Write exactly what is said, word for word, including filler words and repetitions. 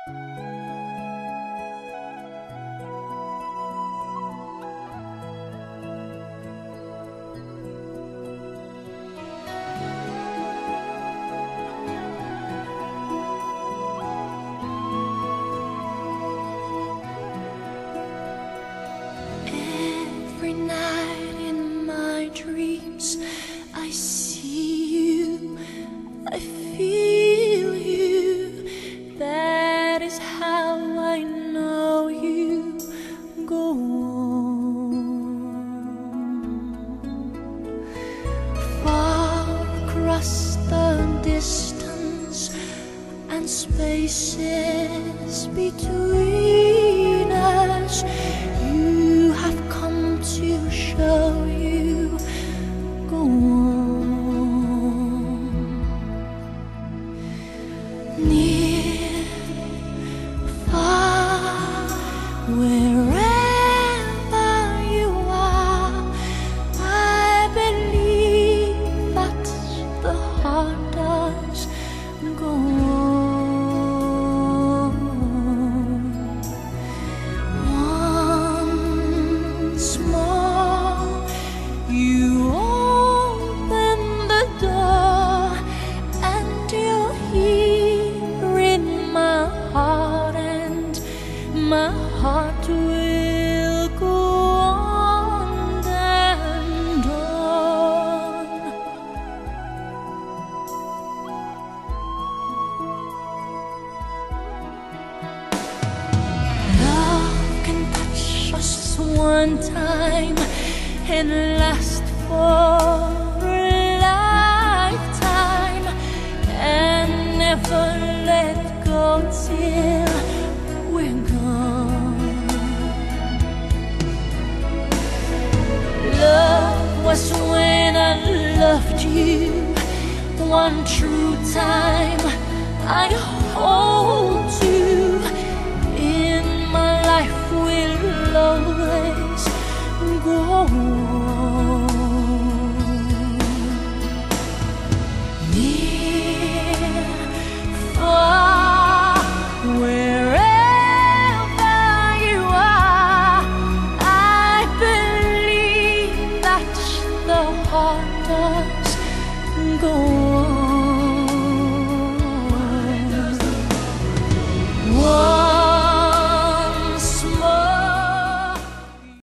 Every night in my dreams I see you, I feel you. That is how I know you. Go on. Far across the distance and spaces between us, you have come to show you. Go on. Near, far, wherever you are, I believe that the heart does. Go on. Once more, you open the door, and you're here in my heart, and my heart will go on and on. Love can touch us one time and last for a lifetime, and never let go till we're gone. Love was when I loved you one true time. I hold you in my life, will always go on. Near, far, wherever you are, I believe that the heart does go on.